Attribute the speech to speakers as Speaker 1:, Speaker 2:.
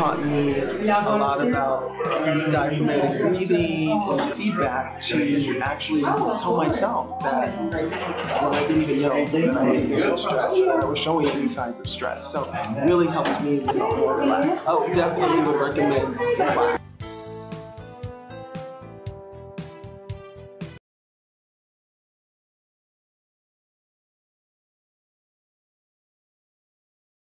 Speaker 1: taught me a lot about diaphragmatic breathing and feedback to actually tell myself that when I didn't even know that I was feeling stressed, that I was showing any signs of stress. So it really helped me feel more relaxed. Oh, definitely would recommend the class.